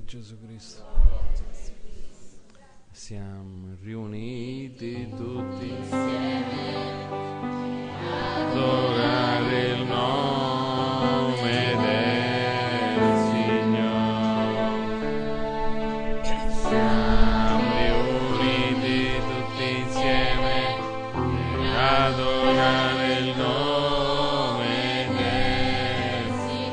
Gesù Cristo. Siamo riuniti tutti insieme ad adorare il nome del Signore. Siamo riuniti tutti insieme ad adorare il nome del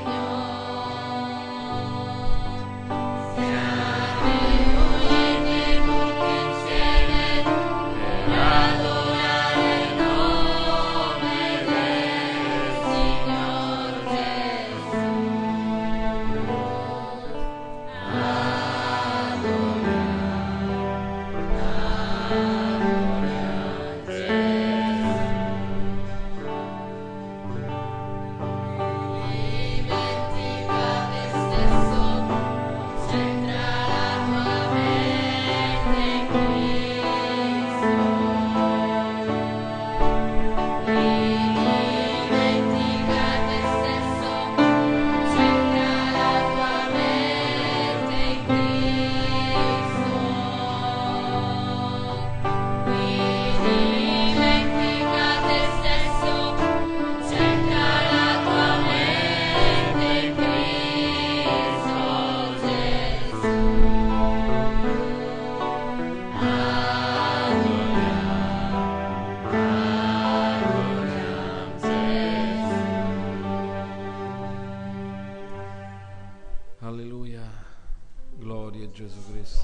Alleluia, gloria a Gesù Cristo.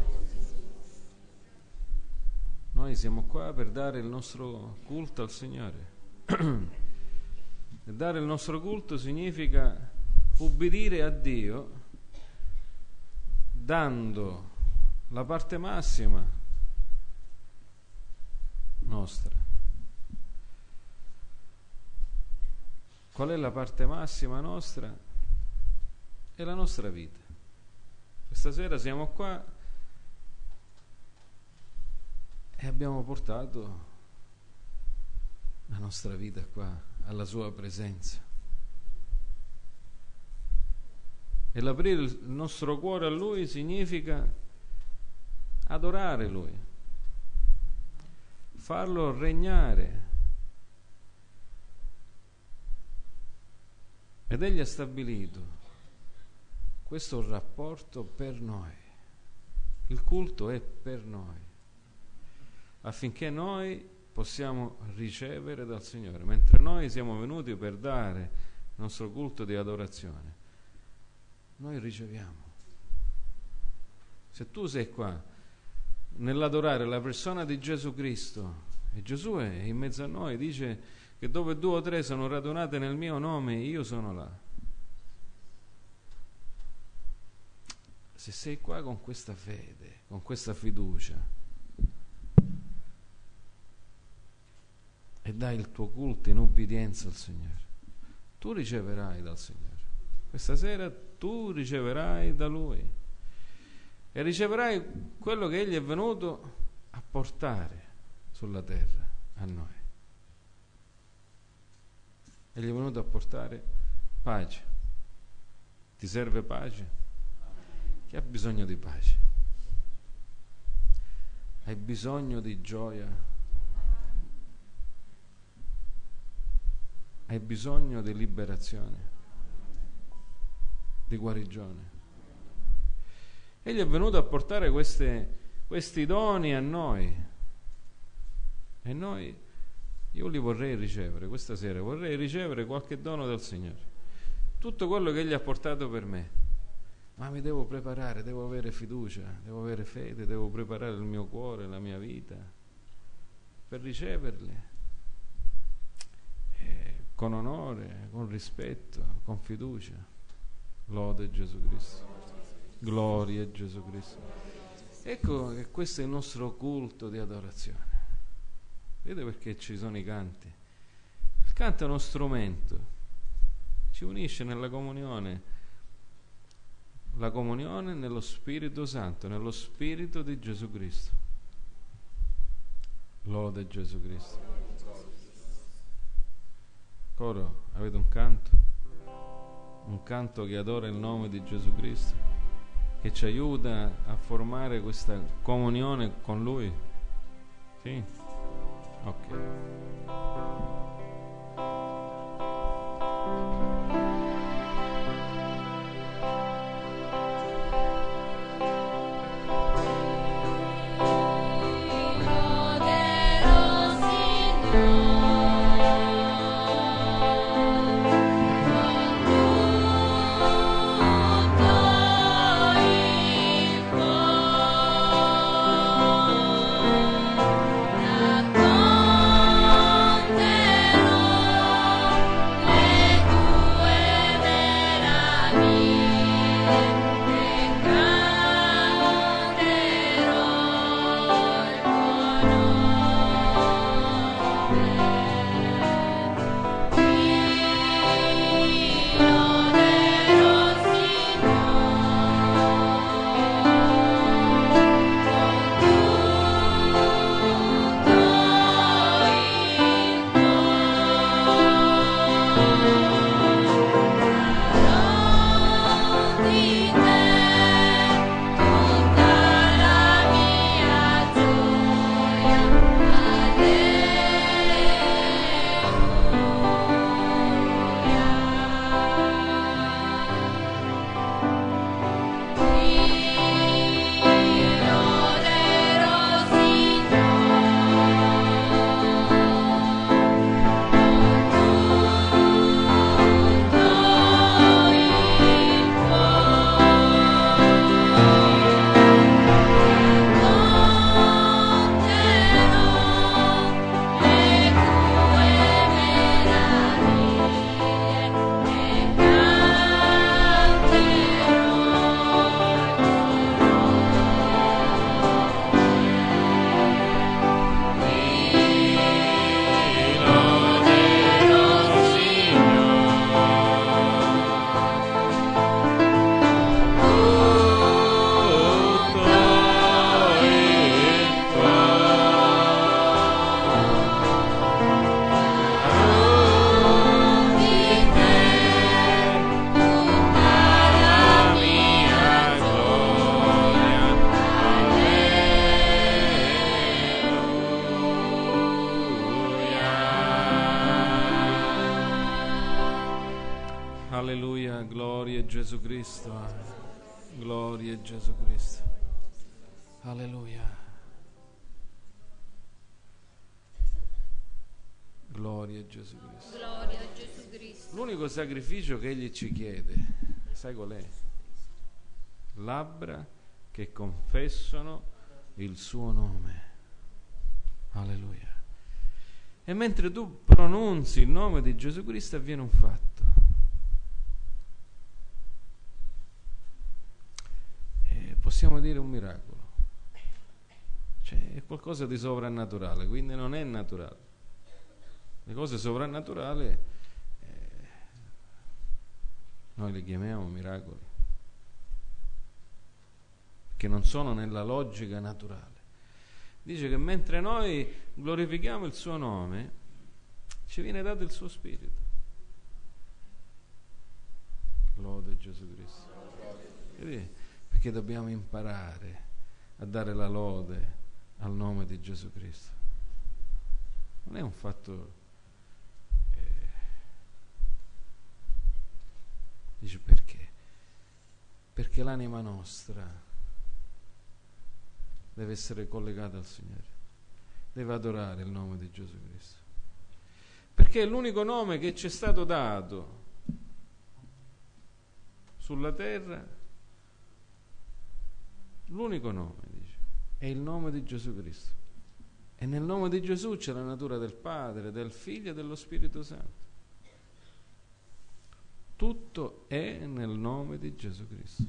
Noi siamo qua per dare il nostro culto al Signore. E dare il nostro culto significa ubbidire a Dio dando la parte massima nostra. Qual è la parte massima nostra? È la nostra vita. Questa sera siamo qua e abbiamo portato la nostra vita qua alla sua presenza. E l'aprire il nostro cuore a Lui significa adorare Lui, farlo regnare. Ed Egli ha stabilito questo rapporto per noi. Il culto è per noi, affinché noi possiamo ricevere dal Signore. Mentre noi siamo venuti per dare il nostro culto di adorazione, noi riceviamo. Se tu sei qua nell'adorare la persona di Gesù Cristo, e Gesù è in mezzo a noi, dice che dove 2 o 3 sono radunate nel mio nome, io sono là. Se sei qua con questa fede, con questa fiducia, e dai il tuo culto in ubbidienza al Signore, tu riceverai dal Signore. Questa sera tu riceverai da Lui e riceverai quello che Egli è venuto a portare sulla terra a noi. Egli è venuto a portare pace. Ti serve pace? Chi ha bisogno di pace? Hai bisogno di gioia? Hai bisogno di liberazione, di guarigione? Egli è venuto a portare questi doni a noi, e noi, io li vorrei ricevere questa sera. Vorrei ricevere qualche dono dal Signore, tutto quello che Egli ha portato per me. Ma mi devo preparare, devo avere fiducia, devo avere fede, devo preparare il mio cuore, la mia vita per riceverle con onore, con rispetto, con fiducia. Lode Gesù Cristo, gloria a Gesù Cristo. Ecco che questo è il nostro culto di adorazione. Vedete perché ci sono i canti? Il canto è uno strumento, ci unisce nella comunione. La comunione nello Spirito Santo, nello Spirito di Gesù Cristo. Lode Gesù Cristo. Coro, avete un canto che adora il nome di Gesù Cristo? che ci aiuta a formare questa comunione con Lui? Sì? Ok. Alleluia, gloria a Gesù Cristo, gloria a Gesù Cristo, alleluia, gloria a Gesù Cristo. Gloria a Gesù Cristo. L'unico sacrificio che Egli ci chiede, sai qual è? Labbra che confessano il suo nome, alleluia. E mentre tu pronunzi il nome di Gesù Cristo avviene un fatto. Possiamo dire un miracolo, cioè è qualcosa di sovrannaturale, quindi non è naturale. Le cose sovrannaturali noi le chiamiamo miracoli, che non sono nella logica naturale. Dice che mentre noi glorifichiamo il suo nome, ci viene dato il suo spirito. Lode Gesù Cristo. Vedi? Perché dobbiamo imparare a dare la lode al nome di Gesù Cristo. Non è un fatto... Dice perché? Perché l'anima nostra deve essere collegata al Signore, deve adorare il nome di Gesù Cristo. Perché è l'unico nome che ci è stato dato sulla terra. L'unico nome, dice, è il nome di Gesù Cristo. E nel nome di Gesù c'è la natura del Padre, del Figlio e dello Spirito Santo. Tutto è nel nome di Gesù Cristo.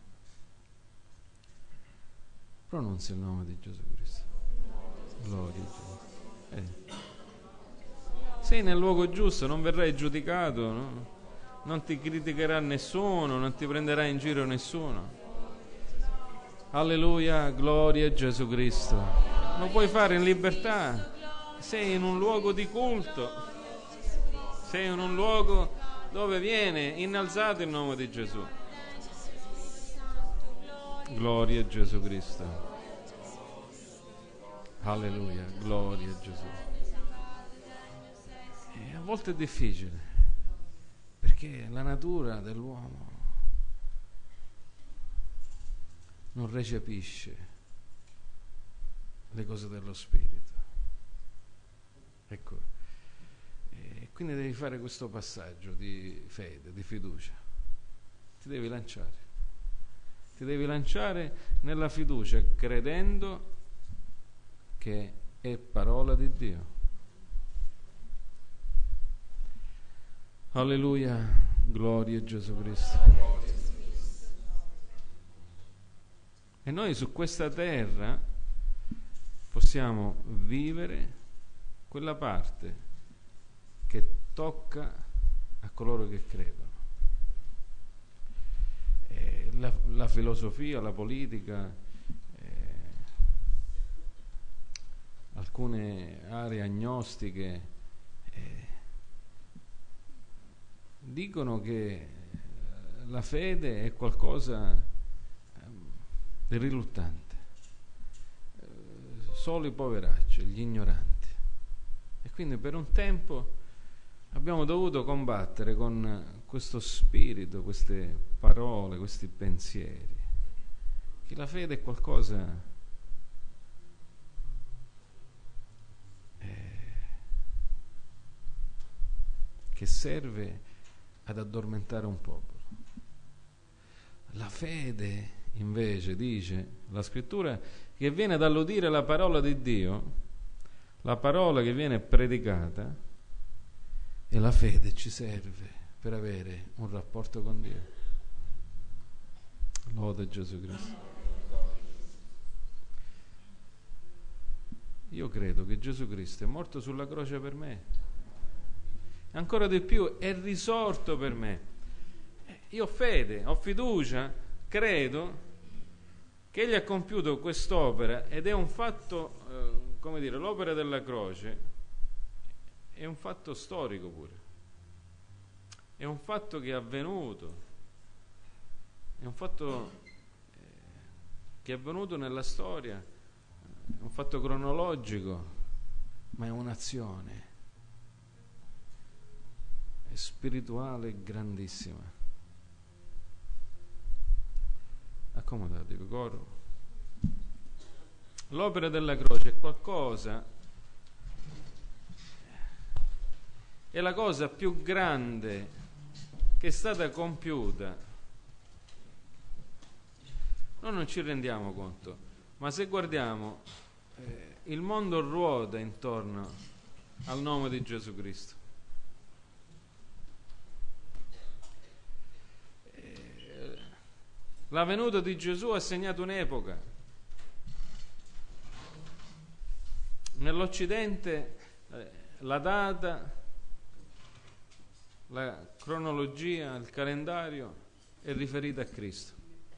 Pronunzia il nome di Gesù Cristo. Gloria a Gesù. Sei nel luogo giusto, non verrai giudicato, no? Non ti criticherà nessuno, non ti prenderà in giro nessuno. Alleluia, gloria a Gesù Cristo. Lo puoi fare in libertà. Sei in un luogo di culto. Sei in un luogo dove viene innalzato il nome di Gesù. Gloria a Gesù Cristo. Alleluia, gloria a Gesù. E a volte è difficile, perché la natura dell'uomo non recepisce le cose dello Spirito. Ecco, e quindi devi fare questo passaggio di fede, di fiducia. Ti devi lanciare nella fiducia, credendo che è parola di Dio. Alleluia, gloria a Gesù Cristo. E noi su questa terra possiamo vivere quella parte che tocca a coloro che credono. La filosofia, la politica, alcune aree agnostiche dicono che la fede è qualcosa di riluttante, solo i poveracci, gli ignoranti. E quindi per un tempo abbiamo dovuto combattere con questo spirito, queste parole, questi pensieri, che la fede è qualcosa che serve ad addormentare un popolo. La fede invece, dice la scrittura, che viene dall'udire la parola di Dio, la parola che viene predicata, e la fede ci serve per avere un rapporto con Dio. Lode Gesù Cristo. Io credo che Gesù Cristo è morto sulla croce per me, ancora di più è risorto per me. Io ho fede, ho fiducia, credo che Egli ha compiuto quest'opera, ed è un fatto, come dire, l'opera della croce è un fatto storico pure, è un fatto che è avvenuto, è un fatto che è avvenuto nella storia, è un fatto cronologico, ma è un'azione spirituale grandissima. Accomodatevi, coro. L'opera della croce è qualcosa, è la cosa più grande che è stata compiuta. Noi non ci rendiamo conto, ma se guardiamo, il mondo ruota intorno al nome di Gesù Cristo. La venuta di Gesù ha segnato un'epoca. Nell'Occidente la data, la cronologia, il calendario è riferita a Cristo.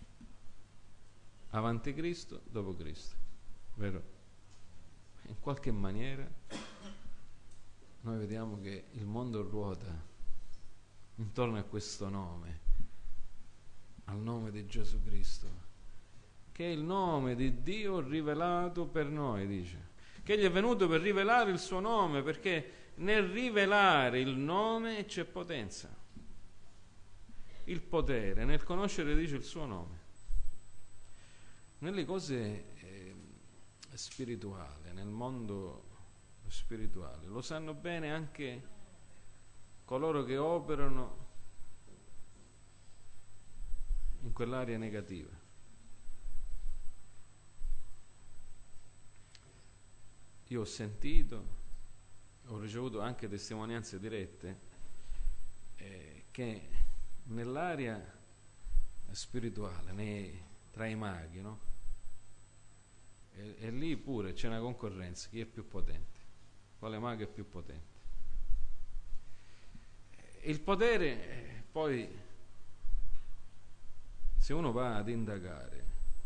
Avanti Cristo, dopo Cristo. Vero? In qualche maniera noi vediamo che il mondo ruota intorno a questo nome, al nome di Gesù Cristo, che è il nome di Dio rivelato per noi, dice. Che Egli è venuto per rivelare il suo nome, perché nel rivelare il nome c'è potenza. Il potere, nel conoscere, dice, il suo nome. Nelle cose spirituali, nel mondo spirituale, lo sanno bene anche coloro che operano in quell'area negativa. Io ho sentito, ho ricevuto anche testimonianze dirette che nell'area spirituale, tra i maghi, no? E lì pure c'è una concorrenza, chi è più potente, quale mago è più potente. Il potere poi, se uno va ad indagare,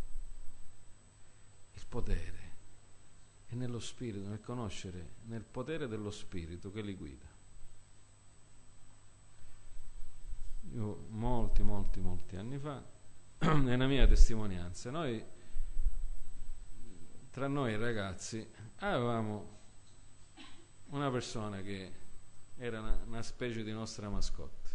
il potere è nello spirito, nel conoscere, nel potere dello spirito che li guida. Io molti anni fa è una mia testimonianza. Tra noi ragazzi avevamo una persona che era una specie di nostra mascotte.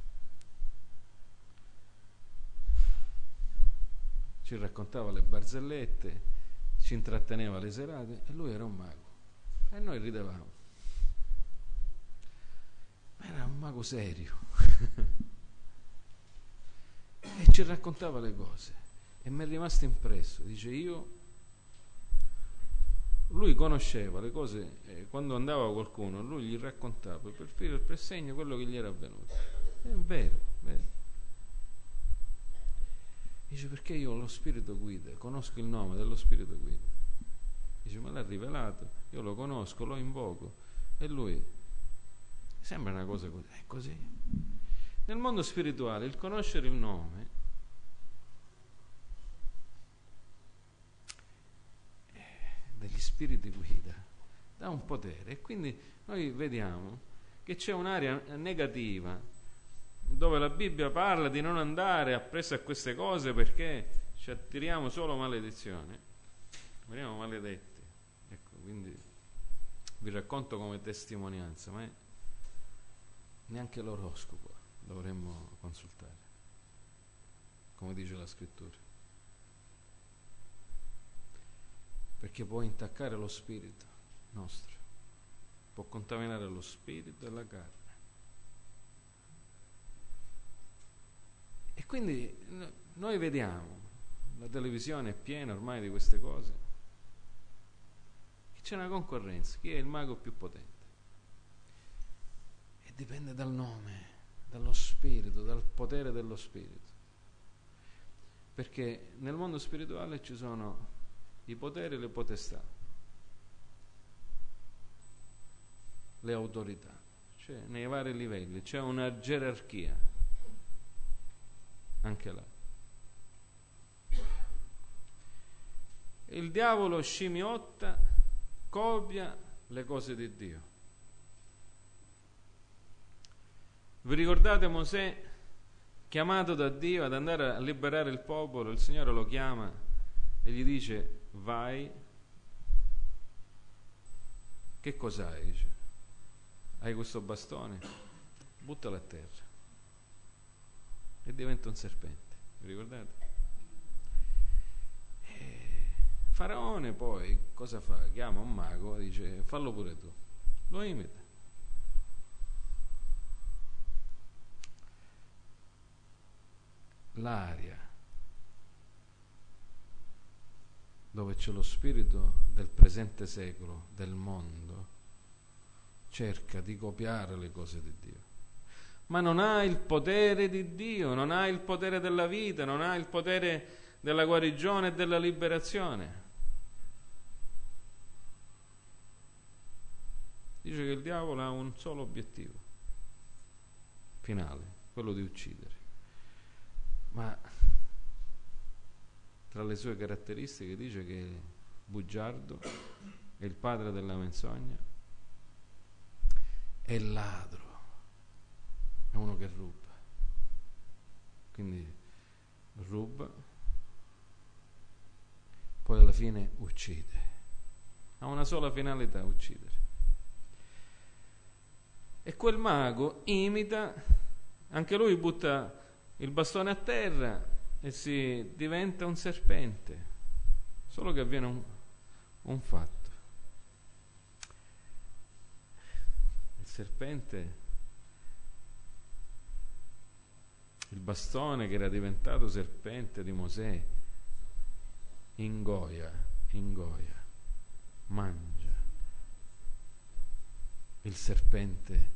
Ci raccontava le barzellette, ci intratteneva le serate, e lui era un mago e noi ridevamo, ma era un mago serio e ci raccontava le cose, e mi è rimasto impresso. Dice, lui conosceva le cose, quando andava qualcuno lui gli raccontava per filo e per segno quello che gli era avvenuto. È vero. Dice, perché io ho lo spirito guida, conosco il nome dello spirito guida. Dice, me l'ha rivelato, io lo conosco, lo invoco, e lui, sembra una cosa così, è così. Nel mondo spirituale il conoscere il nome degli spiriti guida dà un potere, e quindi noi vediamo che c'è un'area negativa dove la Bibbia parla di non andare appresso a queste cose perché ci attiriamo solo maledizione, veniamo maledetti. Ecco, quindi vi racconto come testimonianza, ma neanche l'oroscopo dovremmo consultare, come dice la scrittura, perché può intaccare lo spirito nostro, può contaminare lo spirito e la carne. E quindi noi vediamo, la televisione è piena ormai di queste cose, che c'è una concorrenza, chi è il mago più potente, e dipende dal nome, dallo spirito, dal potere dello spirito, perché nel mondo spirituale ci sono i poteri e le potestà, le autorità, cioè nei vari livelli c'è una gerarchia anche là. Il diavolo scimmiotta, copia le cose di Dio. Vi ricordate Mosè chiamato da Dio ad andare a liberare il popolo? Il Signore lo chiama e gli dice, vai. Che cos'hai? Dice, hai questo bastone? Buttalo a terra. E diventa un serpente, vi ricordate? Faraone poi cosa fa? Chiama un mago, dice, fallo pure tu, lo imita. L'aria dove c'è lo spirito del presente secolo, del mondo, cerca di copiare le cose di Dio, ma non ha il potere di Dio, non ha il potere della vita, non ha il potere della guarigione e della liberazione. Dice che il diavolo ha un solo obiettivo finale, quello di uccidere, ma tra le sue caratteristiche dice che è bugiardo, è il padre della menzogna, è ladro, è uno che ruba. Quindi ruba, poi alla fine uccide, ha una sola finalità, uccidere. E quel mago imita, anche lui butta il bastone a terra e si diventa un serpente, solo che avviene un fatto. Il serpente, il bastone che era diventato serpente di Mosè, ingoia, mangia il serpente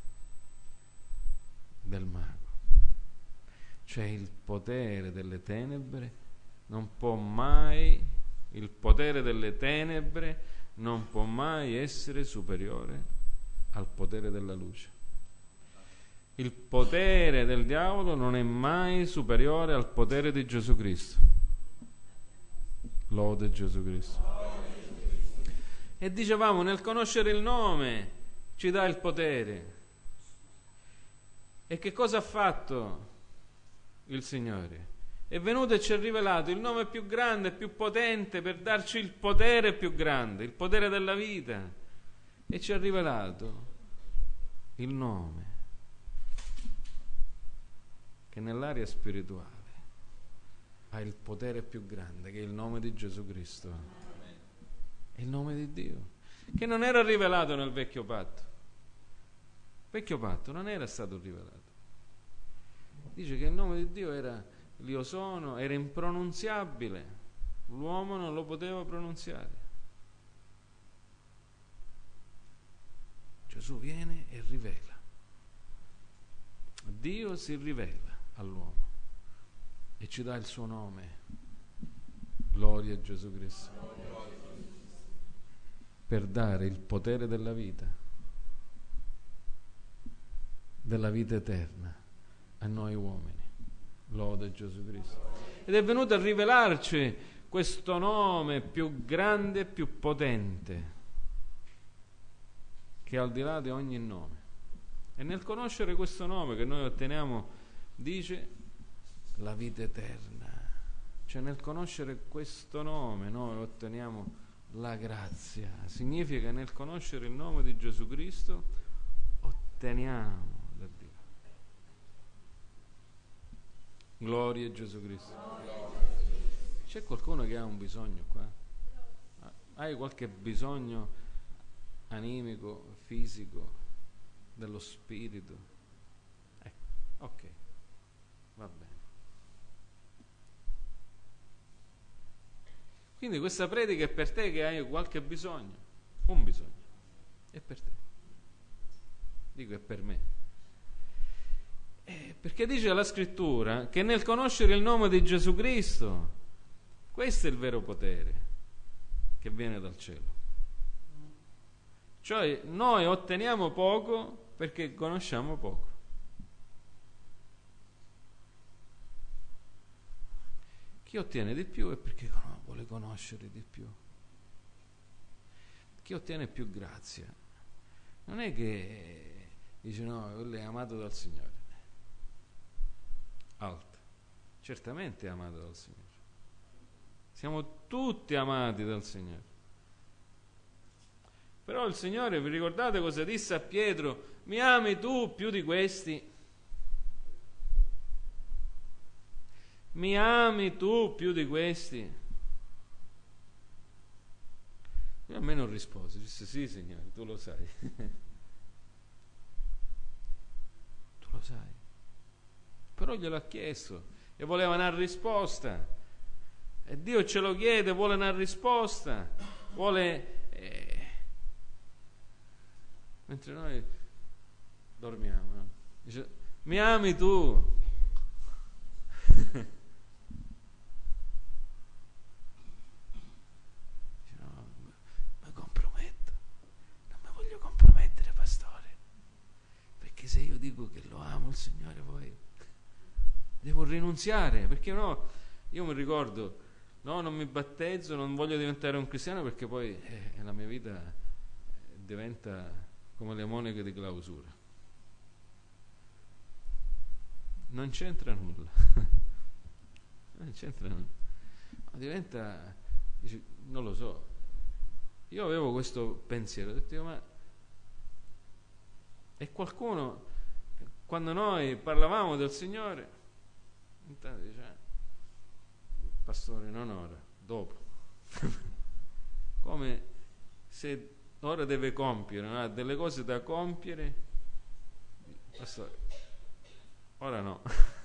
del mago. Cioè il potere delle tenebre non può mai, il potere delle tenebre non può mai essere superiore al potere della luce. Il potere del diavolo non è mai superiore al potere di Gesù Cristo. Lode Gesù Cristo. E dicevamo, nel conoscere il nome ci dà il potere. E che cosa ha fatto il Signore? è venuto e ci ha rivelato il nome più grande, più potente, per darci il potere più grande, il potere della vita, e ci ha rivelato il nome che nell'area spirituale ha il potere più grande, che è il nome di Gesù Cristo. È il nome di Dio, che non era rivelato nel vecchio patto. Il vecchio patto non era stato rivelato. Dice che il nome di Dio era l'Io sono, era impronunziabile, l'uomo non lo poteva pronunziare. Gesù viene e rivela. Dio si rivela all'uomo e ci dà il suo nome. Gloria a Gesù Cristo. Per dare il potere della vita eterna a noi uomini. Lode Gesù Cristo. Ed è venuto a rivelarci questo nome più grande e più potente, che è al di là di ogni nome. E nel conoscere questo nome che noi otteniamo, dice, la vita eterna. Cioè nel conoscere questo nome noi otteniamo la grazia. Significa che nel conoscere il nome di Gesù Cristo otteniamo da Dio. Gloria a Gesù Cristo. C'è qualcuno che ha un bisogno qua? Hai qualche bisogno animico, fisico, dello spirito? Ok, va bene. Quindi questa predica è per te che hai qualche bisogno, un bisogno, è per te. Dico, è per me. Perché dice la scrittura che nel conoscere il nome di Gesù Cristo, questo è il vero potere che viene dal cielo. Cioè noi otteniamo poco perché conosciamo poco. Chi ottiene di più è perché vuole conoscere di più. Chi ottiene più grazia non è che dice no, quello è amato dal Signore. Alto, certamente è amato dal Signore. Siamo tutti amati dal Signore. Però il Signore, vi ricordate cosa disse a Pietro? Mi ami tu più di questi? Mi ami tu più di questi? Io a me non rispose, disse sì Signore, tu lo sai. Tu lo sai. Però glielo ha chiesto e voleva una risposta. E Dio ce lo chiede, vuole una risposta. Vuole... mentre noi dormiamo, no? Dice, mi ami tu? Dice, no, mi comprometto. Non mi voglio compromettere, pastore, perché se io dico che lo amo il Signore, poi devo rinunziare, perché no, io mi ricordo, no, non mi battezzo, non voglio diventare un cristiano, perché poi la mia vita diventa come le monache di clausura. Non c'entra nulla. Non c'entra nulla. Diventa, dice, non lo so. Io avevo questo pensiero, ho detto, ma e qualcuno, quando noi parlavamo del Signore, intanto dice, pastore, non ora, dopo. Come se ora deve compiere, no? Ha delle cose da compiere, pastore, ora no.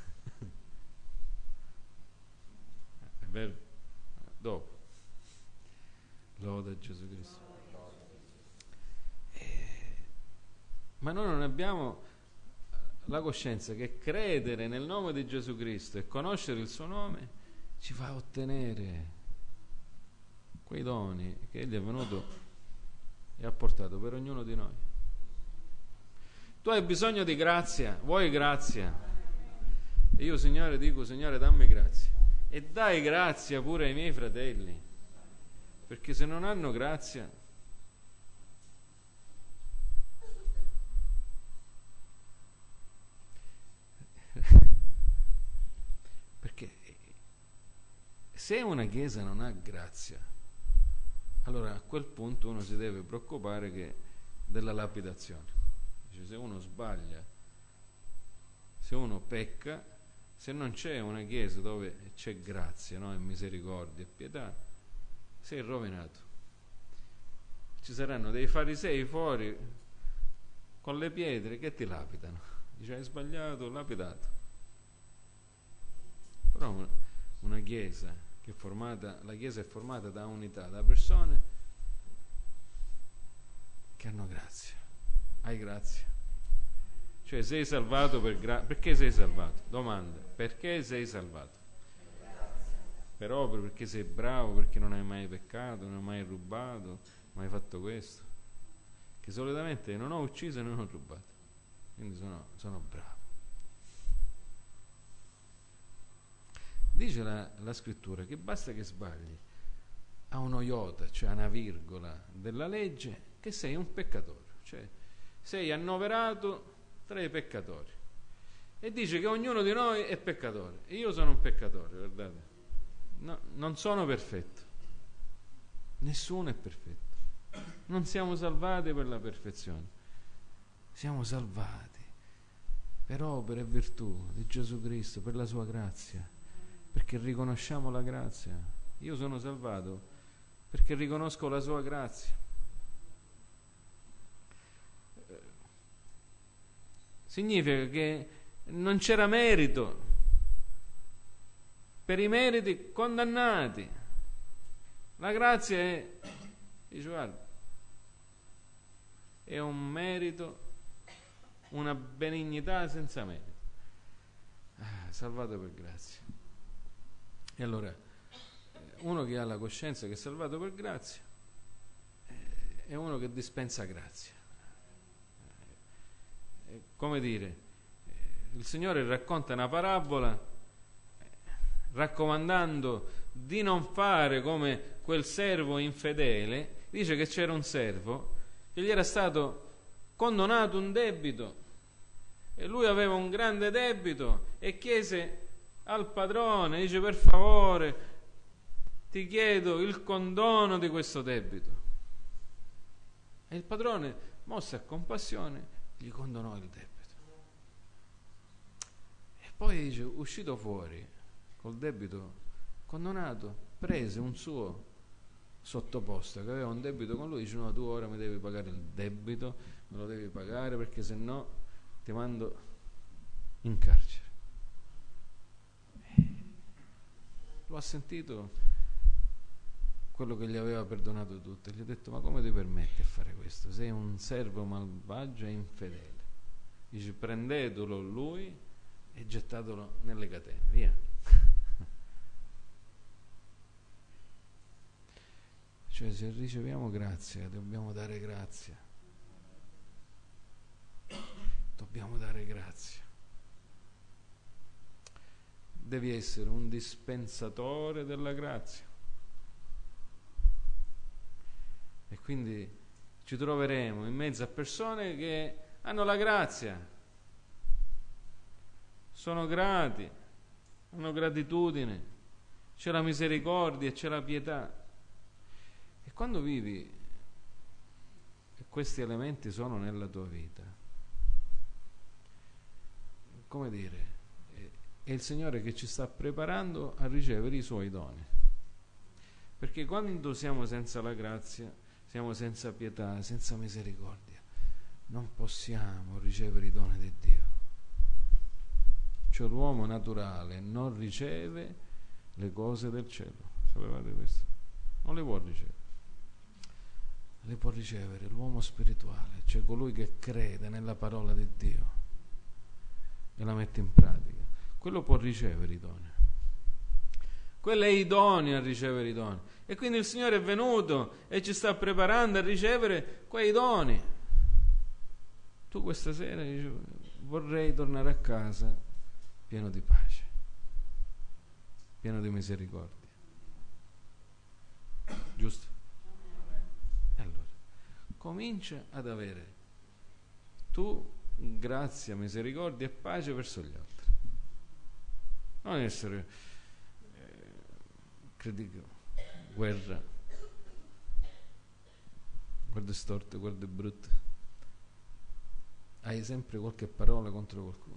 È vero? Dopo. Lode a Gesù Cristo. Ma noi non abbiamo la coscienza che credere nel nome di Gesù Cristo e conoscere il suo nome ci fa ottenere quei doni che Egli è venuto e ha portato per ognuno di noi. Tu hai bisogno di grazia, vuoi grazia? E io, Signore, dico, Signore, dammi grazia. E dai grazia pure ai miei fratelli, perché se non hanno grazia perché Se una chiesa non ha grazia, allora a quel punto uno si deve preoccupare della lapidazione. Dice, se uno sbaglia, se uno pecca, se non c'è una chiesa dove c'è grazia, no? E misericordia e pietà, sei rovinato. Ci saranno dei farisei fuori con le pietre che ti lapidano. Dice, hai sbagliato, lapidato. Però una chiesa che è formata, la chiesa è formata da unità, da persone che hanno grazia. Hai grazia. Cioè sei salvato per grazia. Perché sei salvato? Domanda. Perché sei salvato? Per opera, perché sei bravo, perché non hai mai peccato, non hai mai rubato, non hai fatto questo. Che solitamente non ho ucciso e non ho rubato. Quindi sono bravo. Dice la scrittura che basta che sbagli a uno iota, cioè a una virgola della legge, che sei un peccatore, cioè sei annoverato tra i peccatori. E dice che ognuno di noi è peccatore. E io sono un peccatore, guardate. No, non sono perfetto. Nessuno è perfetto. Non siamo salvati per la perfezione. Siamo salvati per opera e virtù di Gesù Cristo, per la sua grazia, perché riconosciamo la grazia. Io sono salvato perché riconosco la sua grazia. Significa che non c'era merito, per i meriti condannati. La grazia dice, guarda, è un merito, una benignità senza merito. Salvato per grazia. E allora uno che ha la coscienza che è salvato per grazia è uno che dispensa grazia. Come dire, il Signore racconta una parabola raccomandando di non fare come quel servo infedele. Dice che c'era un servo che gli era stato condonato un debito e lui aveva un grande debito e chiese al padrone, dice, per favore ti chiedo il condono di questo debito. E il padrone, mosso a compassione, gli condonò il debito. E poi dice, uscito fuori col debito condonato, prese un suo sottoposto che aveva un debito con lui, dice, no, tu ora mi devi pagare il debito, me lo devi pagare perché se no ti mando in carcere. Lo ha sentito quello che gli aveva perdonato tutto e gli ha detto, ma come ti permetti di fare questo? Sei un servo malvagio e infedele. Dice, prendetelo lui e gettatelo nelle catene, via. Cioè, se riceviamo grazia dobbiamo dare grazia, dobbiamo dare grazia. Devi essere un dispensatore della grazia. E quindi ci troveremo in mezzo a persone che hanno la grazia, sono grati, hanno gratitudine, c'è la misericordia, c'è la pietà. E quando vivi e questi elementi sono nella tua vita, come dire, è il Signore che ci sta preparando a ricevere i suoi doni. Perché quando siamo senza la grazia, siamo senza pietà, senza misericordia, non possiamo ricevere i doni di Dio. Cioè l'uomo naturale non riceve le cose del cielo. Sapevate questo? Non le può ricevere. Le può ricevere l'uomo spirituale, cioè colui che crede nella parola di Dio e la mette in pratica. Quello può ricevere i doni. Quello è idoneo a ricevere i doni. E quindi il Signore è venuto e ci sta preparando a ricevere quei doni. Tu questa sera dici, vorrei tornare a casa pieno di pace, pieno di misericordia. Giusto? E allora, comincia ad avere tu grazia, misericordia e pace verso gli altri. Non essere critico, guerra, guarda storte, guarda brutte, hai sempre qualche parola contro qualcuno.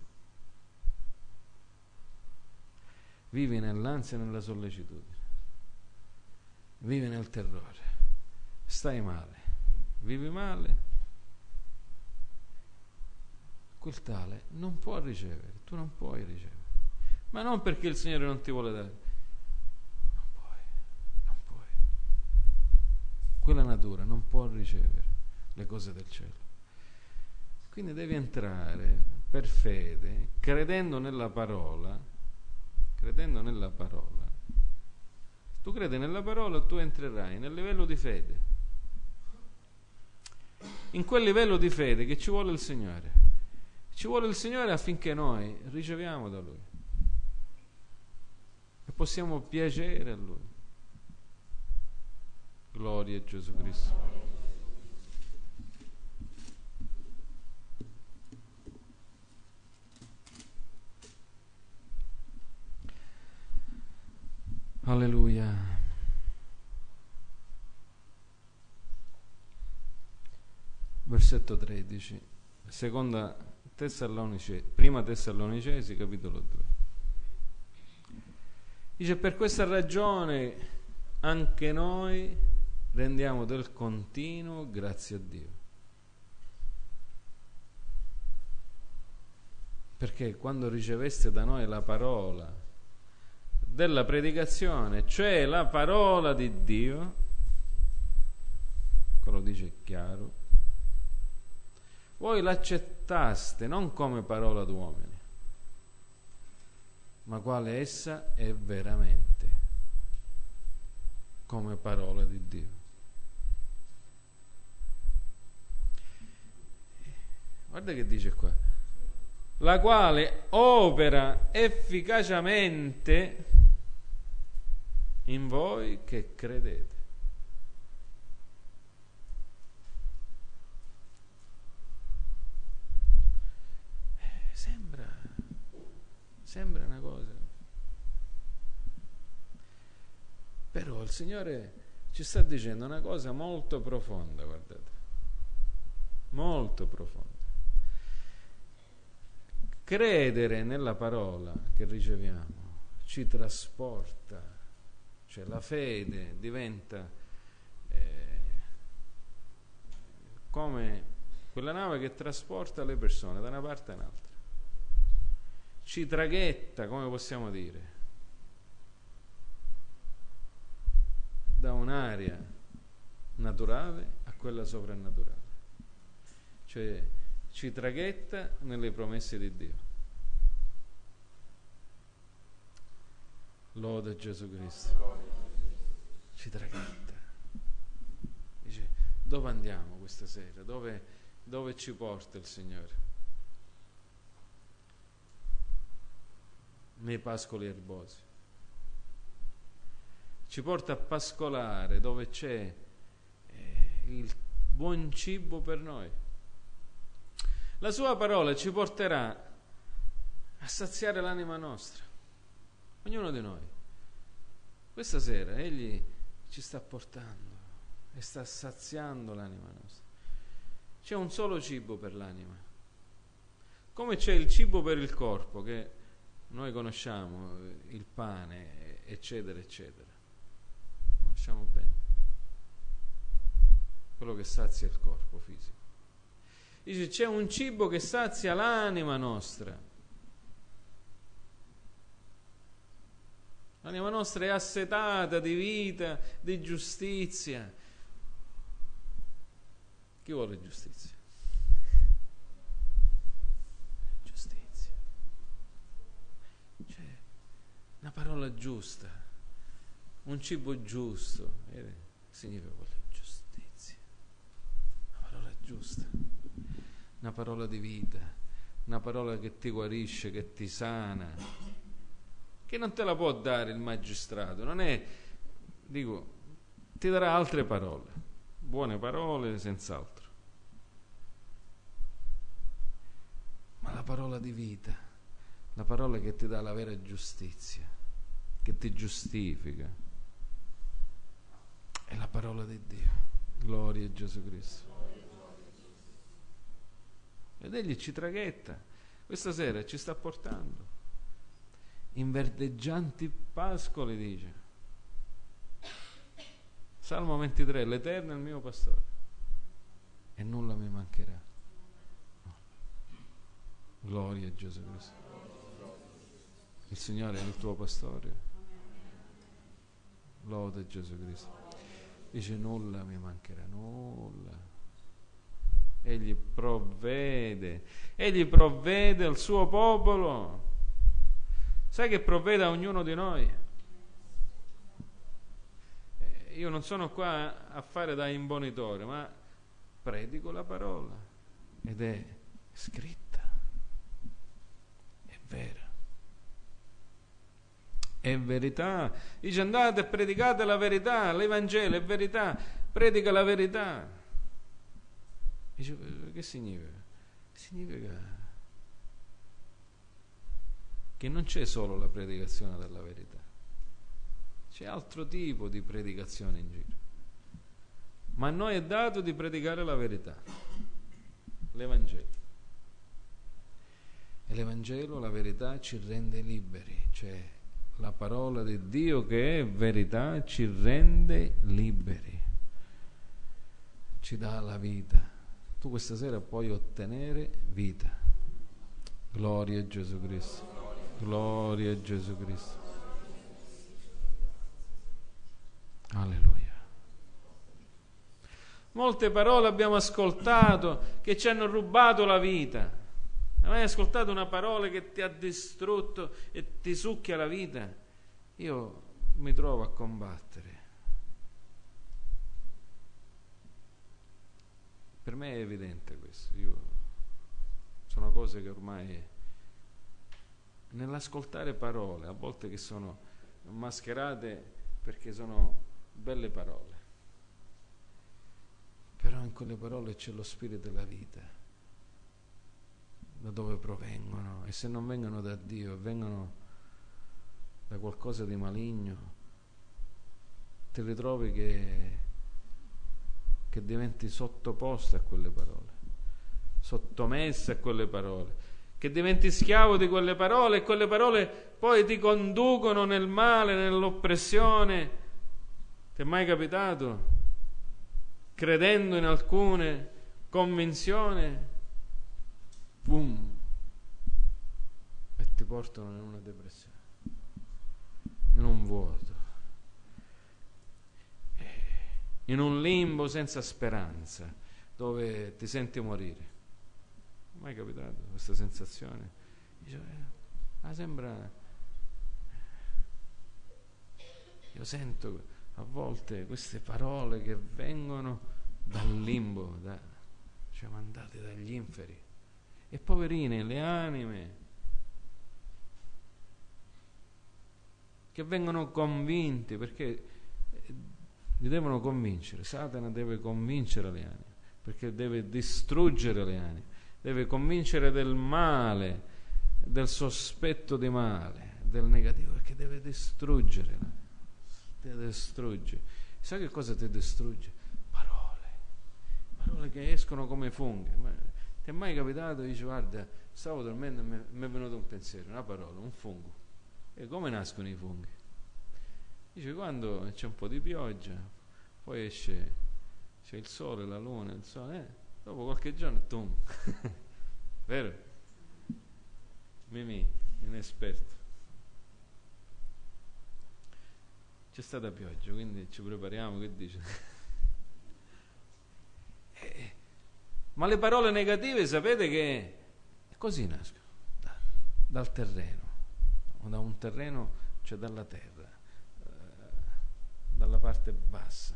Vivi nell'ansia e nella sollecitudine, vivi nel terrore, stai male, vivi male. Quel tale non può ricevere, tu non puoi ricevere, ma non perché il Signore non ti vuole dare, non puoi. Quella natura non può ricevere le cose del cielo. Quindi devi entrare per fede, credendo nella parola. Tu credi nella parola, tu entrerai nel livello di fede, in quel livello di fede che ci vuole il Signore. Ci vuole il Signore affinché noi riceviamo da Lui e possiamo piacere a Lui. Gloria a Gesù Cristo. Alleluia. Versetto 13. Prima Tessalonicesi, capitolo 2. Dice: per questa ragione anche noi rendiamo del continuo grazie a Dio. Perché quando riceveste da noi la parola della predicazione, cioè la parola di Dio, quello dice chiaro, voi l'accettaste non come parola d'uomini, ma quale essa è veramente, come parola di Dio. Guarda che dice qua: la quale opera efficacemente in voi che credete. Sembra una cosa, però il Signore ci sta dicendo una cosa molto profonda, guardate, molto profonda. Credere nella parola che riceviamo ci trasporta, cioè la fede diventa come quella nave che trasporta le persone da una parte all'altra. Ci traghetta, come possiamo dire, da un'area naturale a quella soprannaturale, cioè ci traghetta nelle promesse di Dio. Lode Gesù Cristo. Ci traghetta. Dice: dove andiamo questa sera? Dove ci porta il Signore? Nei pascoli erbosi. Ci porta a pascolare dove c'è il buon cibo per noi. La sua parola ci porterà a saziare l'anima nostra, ognuno di noi. Questa sera Egli ci sta portando e sta saziando l'anima nostra. C'è un solo cibo per l'anima, come c'è il cibo per il corpo che noi conosciamo, il pane, eccetera, eccetera. Conosciamo bene. Quello che sazia il corpo fisico. Dice: c'è un cibo che sazia l'anima nostra. L'anima nostra è assetata di vita, di giustizia. Chi vuole giustizia? Una parola giusta, un cibo giusto, significa giustizia. Una parola giusta, una parola di vita, una parola che ti guarisce, che ti sana, che non te la può dare il magistrato, non è, dico, ti darà altre parole, buone parole senz'altro, ma la parola di vita, la parola che ti dà la vera giustizia, che ti giustifica, È la parola di Dio. Gloria a Gesù Cristo. Ed egli ci traghetta. Questa sera ci sta portando in verdeggianti pascoli, dice. Salmo 23, l'Eterno è il mio pastore e nulla mi mancherà. Gloria a Gesù Cristo. Il Signore è il tuo pastore. Lode Gesù Cristo. Dice nulla mi mancherà, nulla. Egli provvede al suo popolo. Sai che provvede a ognuno di noi? Io non sono qua a fare da imbonitore, ma predico la parola ed è scritta, è vera, è verità. Dice andate e predicate la verità, l'Evangelo è verità, predica la verità. Dice, che significa? Significa che non c'è solo la predicazione della verità, c'è altro tipo di predicazione in giro, ma a noi è dato di predicare la verità, l'Evangelo. E l'Evangelo, la verità, ci rende liberi, cioè la parola di Dio che è verità ci rende liberi, ci dà la vita. Tu questa sera puoi ottenere vita. Gloria a Gesù Cristo. Gloria a Gesù Cristo. Alleluia. Molte parole abbiamo ascoltato che ci hanno rubato la vita. Hai mai ascoltato una parola che ti ha distrutto e ti succhia la vita? Io mi trovo a combattere. Per me è evidente questo. Sono cose che ormai, nell'ascoltare parole, a volte che sono mascherate perché sono belle parole, però in quelle parole c'è lo spirito della vita, da dove provengono, e se non vengono da Dio, vengono da qualcosa di maligno, ti ritrovi che diventi sottoposto a quelle parole, sottomessa a quelle parole, che diventi schiavo di quelle parole, e quelle parole poi ti conducono nel male, nell'oppressione. Ti è mai capitato? Credendo in alcune convinzioni, boom, e ti portano in una depressione, in un vuoto, in un limbo senza speranza, dove ti senti morire. Mai capitato questa sensazione? Dice, sembra, io sento a volte queste parole che vengono dal limbo, cioè mandate dagli inferi, e poverine le anime che vengono convinti, perché li devono convincere. Satana deve convincere le anime, perché deve distruggere le anime, deve convincere del male, del sospetto di male, del negativo, perché deve distruggere, ti distrugge. Sai che cosa ti distrugge? Parole che escono come funghi. Ma ti è mai capitato? Dici, guarda, stavo dormendo e mi è venuto un pensiero, una parola, un fungo. E come nascono i funghi? Dice, quando c'è un po' di pioggia, poi c'è il sole, la luna, il sole, dopo qualche giorno, tum. Vero? Mimì, inesperto. C'è stata pioggia, quindi ci prepariamo, che dice? Ma le parole negative, sapete che così nascono, dal terreno, o da un terreno, cioè dalla terra, dalla parte bassa.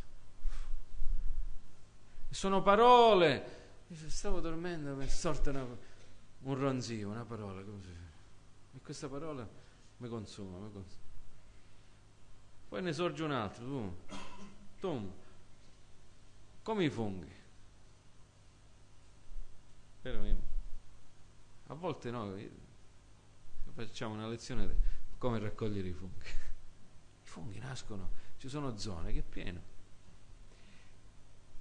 Sono parole. Stavo dormendo, mi è sorta un ronzio, una parola così, e questa parola mi consuma. Poi ne sorge un altro, come i funghi. A volte noi facciamo una lezione di come raccogliere i funghi. I funghi nascono, ci sono zone che è pieno,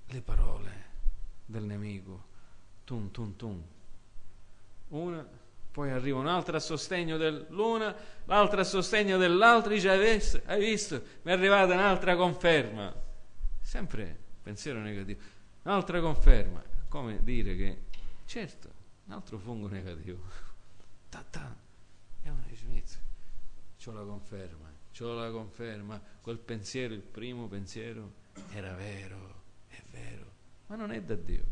le parole del nemico, tum tum tum, una, poi arriva un'altra a sostegno dell'una, l'altra a sostegno dell'altra, dice hai visto, mi è arrivata un'altra conferma, sempre pensiero negativo, un'altra conferma, come dire che certo, un altro fungo negativo, e uno dice c'ho la conferma, quel pensiero, il primo pensiero era vero, è vero, ma non è da Dio.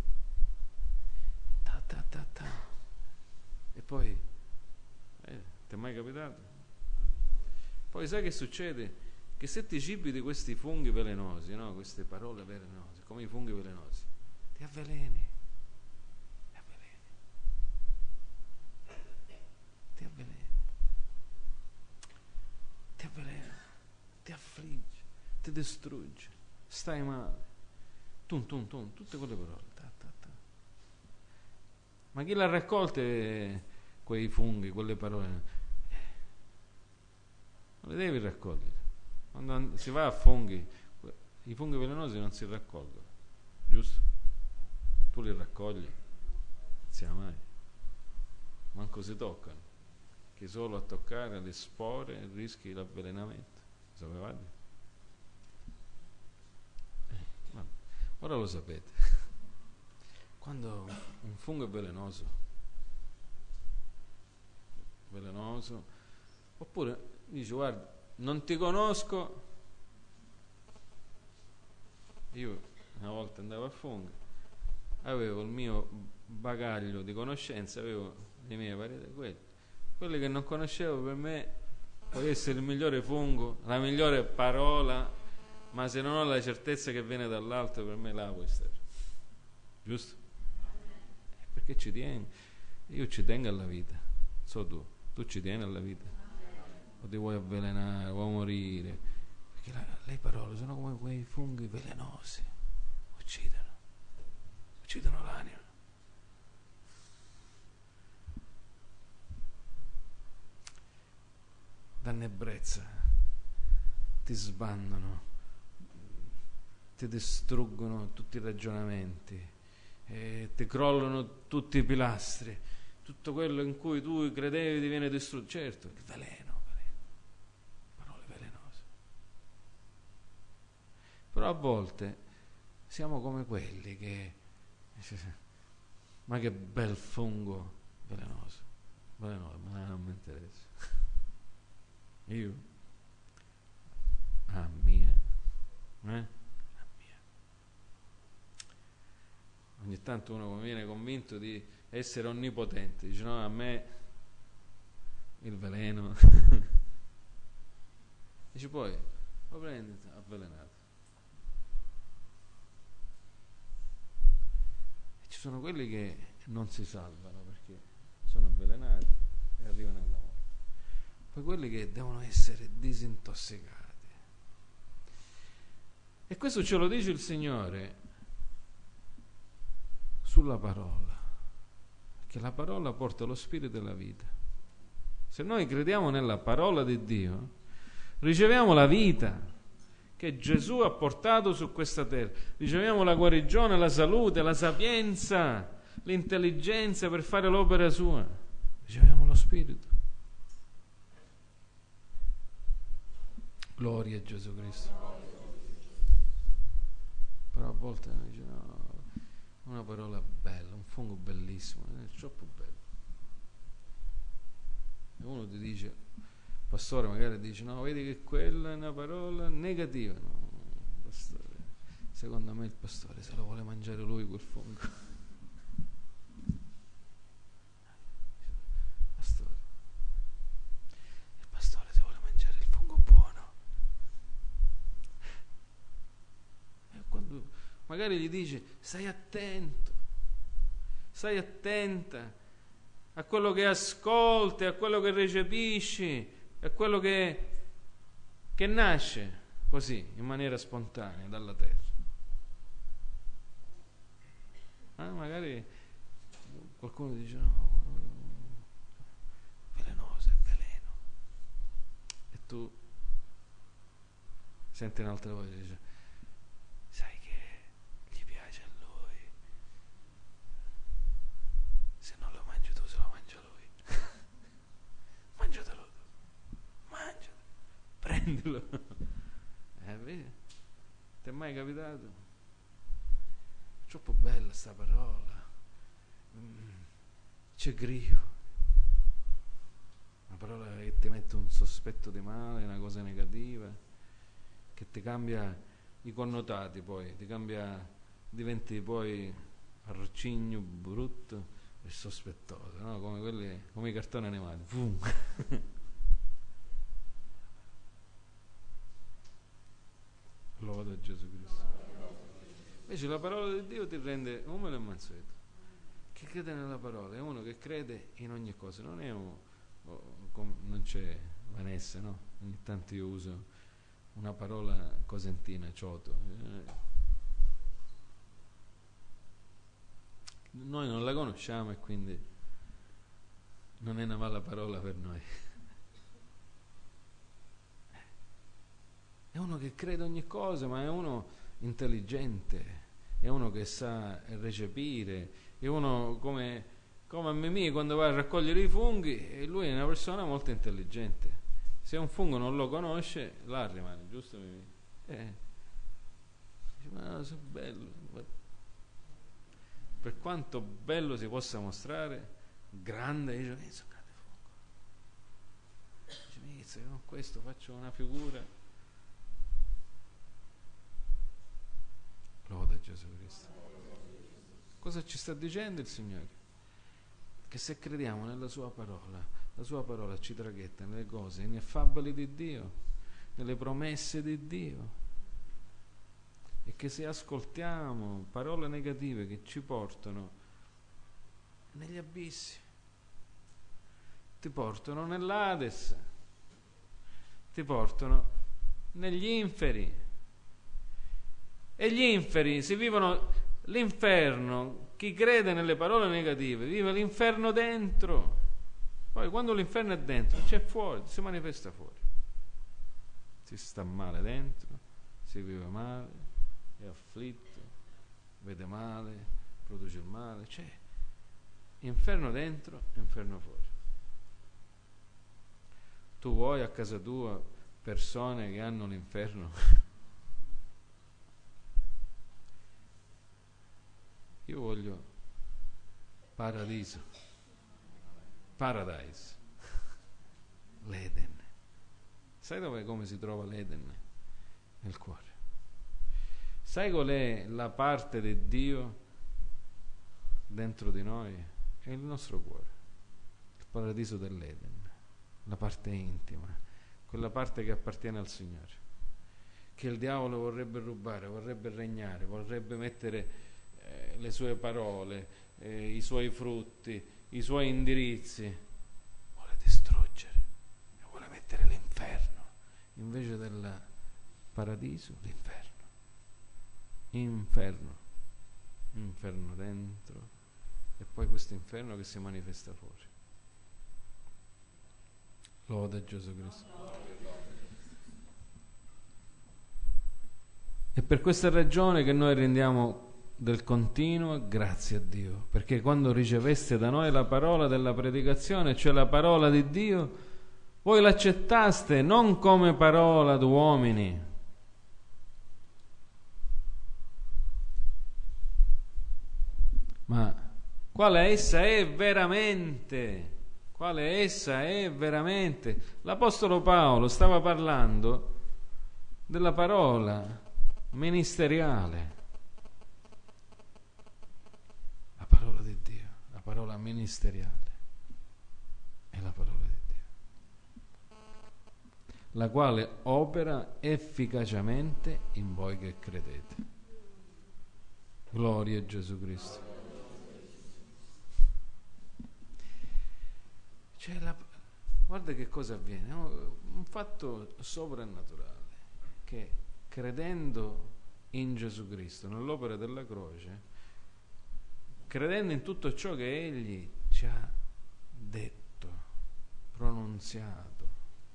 E poi ti è mai capitato? Poi sai che succede? Che se ti cibi di questi funghi velenosi, no? Queste parole velenose, come i funghi velenosi, ti avveleni, ti affliggi, ti distruggi, stai male, tum tum tum, tutte quelle parole. Ma chi l'ha raccolte quei funghi, quelle parole? Non le devi raccogliere. Quando si va a funghi, i funghi velenosi non si raccolgono, giusto? Tu li raccogli, non sia mai. Manco si toccano, che solo a toccare le spore rischi l'avvelenamento. Sapevate? Ora lo sapete. Quando un fungo è velenoso, oppure dice guarda, non ti conosco, io una volta andavo a funghi, avevo il mio bagaglio di conoscenze, avevo le mie varietà, quelle che non conoscevo per me può essere il migliore fungo, la migliore parola, ma se non ho la certezza che viene dall'alto, per me là può stare, giusto? Perché ci tieni? Io ci tengo alla vita, so tu ci tieni alla vita o ti vuoi avvelenare, vuoi morire, perché le parole sono come quei funghi velenosi, uccidono l'anima. Danno ebbrezza, ti sbandano, ti distruggono tutti i ragionamenti, ti crollano tutti i pilastri, tutto quello in cui tu credevi diviene distrutto. Certo, il veleno, parole velenose. Però a volte siamo come quelli che ma che bel fungo velenoso, ma non mi interessa. Io mia. Ogni tanto uno viene convinto di essere onnipotente, dice no, a me il veleno dice poi lo prendi avvelenato. E ci sono quelli che non si salvano perché sono avvelenati e arrivano alla morte, poi quelli che devono essere disintossicati, e questo ce lo dice il Signore sulla parola, che la parola porta lo spirito e la vita. Se noi crediamo nella parola di Dio, riceviamo la vita che Gesù ha portato su questa terra, riceviamo la guarigione, la salute, la sapienza, l'intelligenza per fare l'opera sua, riceviamo lo spirito. Gloria a Gesù Cristo. Però a volte dice no, una parola bella, un fungo bellissimo, è troppo bello. E uno ti dice, il pastore magari dice, no, vedi che quella è una parola negativa. No, pastore, secondo me il pastore se lo vuole mangiare lui quel fungo. Il pastore si vuole mangiare il fungo buono. E quando magari gli dice, stai attento, stai attenta a quello che ascolti, a quello che recepisci, a quello che nasce così, in maniera spontanea, dalla terra. Magari qualcuno dice, no, velenoso, è veleno. E tu senti un'altra voce e dice, sai che gli piace prendilo. Vedi? Ti è mai capitato? Troppo bella sta parola. C'è grio. Una parola che ti mette un sospetto di male, una cosa negativa, che ti cambia i connotati, poi ti cambia, diventi poi arcigno, brutto e sospettoso, no? Come i cartoni animati. Loda Gesù Cristo. Invece la parola di Dio ti rende umile e mansueto. Chi crede nella parola è uno che crede in ogni cosa, non è non c'è Vanessa, no? Ogni tanto io uso una parola cosentina, cioto. Noi non la conosciamo e quindi non è una mala parola per noi. È uno che crede ogni cosa, ma è uno intelligente, è uno che sa recepire, è uno come a Mimì quando va a raccogliere i funghi, e lui è una persona molto intelligente. Se un fungo non lo conosce, là rimane, giusto Mimì? Dice, ma no, sono bello. Per quanto bello si possa mostrare, grande, dice, sono un grande fungo. Dice, con questo faccio una figura. Loda Gesù Cristo. Cosa ci sta dicendo il Signore? Che se crediamo nella sua parola, la sua parola ci traghetta nelle cose ineffabili di Dio, nelle promesse di Dio, e che se ascoltiamo parole negative che ci portano negli abissi, ti portano nell'Ades, ti portano negli inferi, e gli inferi si vivono l'inferno. Chi crede nelle parole negative vive l'inferno dentro. Poi quando l'inferno è dentro, c'è fuori, si manifesta fuori. Si sta male dentro, si vive male, è afflitto, vede male, produce il male. C'è inferno dentro, inferno fuori. Tu vuoi a casa tua persone che hanno l'inferno? Io voglio paradiso, paradise, l'Eden. Sai come si trova l'Eden? Nel cuore. Sai qual è la parte di Dio dentro di noi? È il nostro cuore, il paradiso dell'Eden, la parte intima, quella parte che appartiene al Signore, che il diavolo vorrebbe rubare, vorrebbe regnare, vorrebbe mettere le sue parole, i suoi frutti, i suoi indirizzi, vuole distruggere e vuole mettere l'inferno invece del paradiso, inferno dentro, e poi questo inferno che si manifesta fuori. Loda Gesù Cristo. È per questa ragione che noi rendiamo del continuo grazie a Dio, perché quando riceveste da noi la parola della predicazione, cioè la parola di Dio, voi l'accettaste non come parola d'uomini, ma quale essa è veramente. L'Apostolo Paolo stava parlando della parola ministeriale. Parola ministeriale è la parola di Dio, la quale opera efficacemente in voi che credete. Gloria a Gesù Cristo. Guarda che cosa avviene, un fatto soprannaturale, che credendo in Gesù Cristo, nell'opera della croce, credendo in tutto ciò che Egli ci ha detto, pronunziato.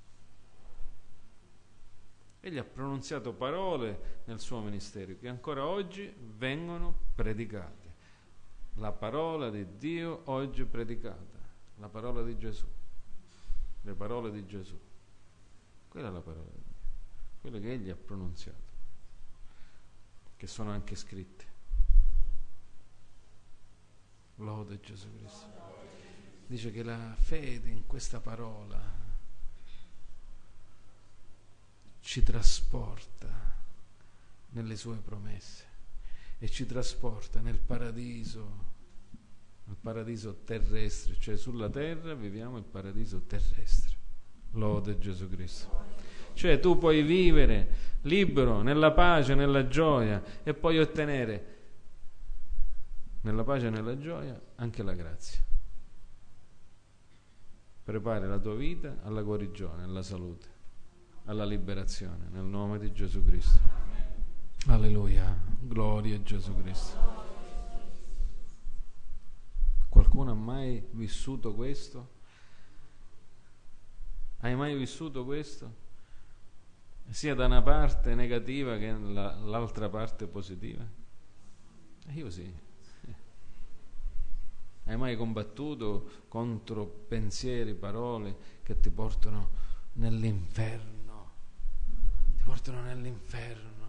Egli ha pronunziato parole nel suo ministero che ancora oggi vengono predicate. La parola di Dio oggi predicata, la parola di Gesù, le parole di Gesù. Quella è la parola di Dio. quelle che Egli ha pronunziato, che sono anche scritte. Lode Gesù Cristo. Dice che la fede in questa parola ci trasporta nelle sue promesse e ci trasporta nel paradiso terrestre, cioè sulla terra viviamo il paradiso terrestre. Lode Gesù Cristo. Cioè tu puoi vivere libero, nella pace, nella gioia, e puoi ottenere nella pace e nella gioia anche la grazia. Prepari la tua vita alla guarigione, alla salute, alla liberazione, nel nome di Gesù Cristo. Alleluia, gloria a Gesù Cristo. Qualcuno ha mai vissuto questo? Hai mai vissuto questo? Sia da una parte negativa che l'altra parte positiva? Io sì. Hai mai combattuto contro pensieri, parole che ti portano nell'inferno? Ti portano nell'inferno.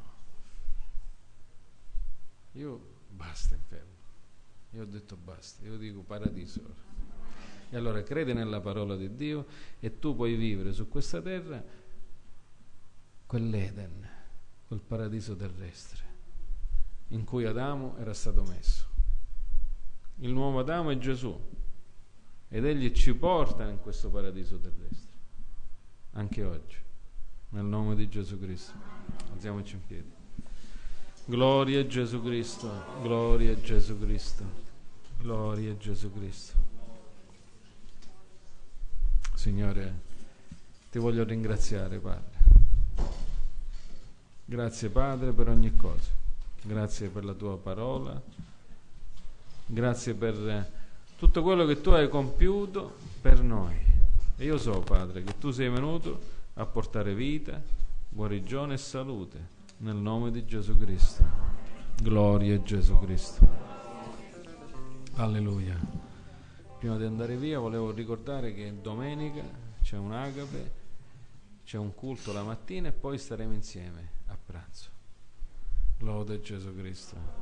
Io basta inferno. Io ho detto basta, io dico paradiso. E allora credi nella parola di Dio e tu puoi vivere su questa terra quell'Eden, quel paradiso terrestre in cui Adamo era stato messo. Il nuovo Adamo è Gesù ed egli ci porta in questo paradiso terrestre anche oggi, nel nome di Gesù Cristo. Alziamoci in piedi. Gloria a Gesù Cristo, gloria a Gesù Cristo, gloria a Gesù Cristo. Signore, ti voglio ringraziare, Padre. Grazie, Padre, per ogni cosa. Grazie per la tua parola. Grazie per tutto quello che tu hai compiuto per noi. E io so, Padre, che tu sei venuto a portare vita, guarigione e salute nel nome di Gesù Cristo. Gloria a Gesù Cristo. Alleluia. Prima di andare via volevo ricordare che domenica c'è un agape, c'è un culto la mattina e poi staremo insieme a pranzo. Lode a Gesù Cristo.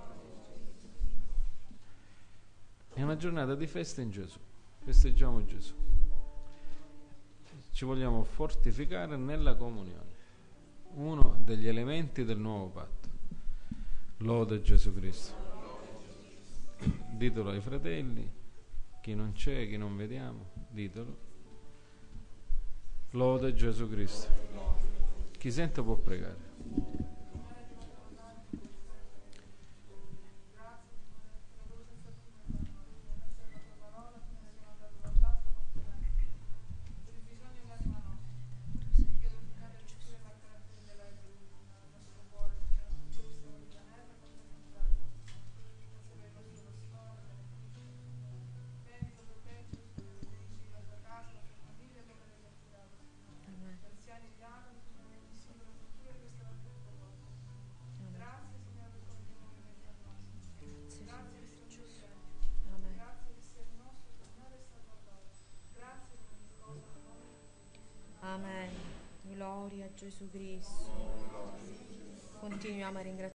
È una giornata di festa in Gesù, festeggiamo Gesù. Ci vogliamo fortificare nella comunione, uno degli elementi del nuovo patto. Lode Gesù Cristo. Ditelo ai fratelli, chi non c'è, chi non vediamo, ditelo. Lode Gesù Cristo. Chi sente può pregare. Amen. Gloria a Gesù Cristo. Continuiamo a ringraziare.